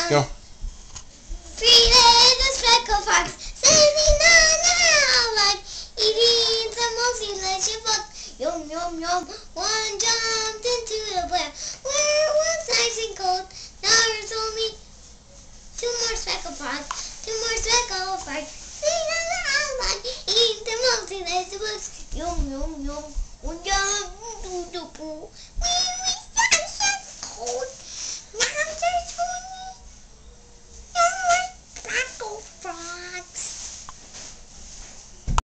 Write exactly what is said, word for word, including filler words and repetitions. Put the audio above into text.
Go. Three legs, speckled fox, says he not now, like eating some mostly delicious fox. Yum, yum, yum. One jumped into the well, where it was nice and cold. Now there's only two more speckled fox.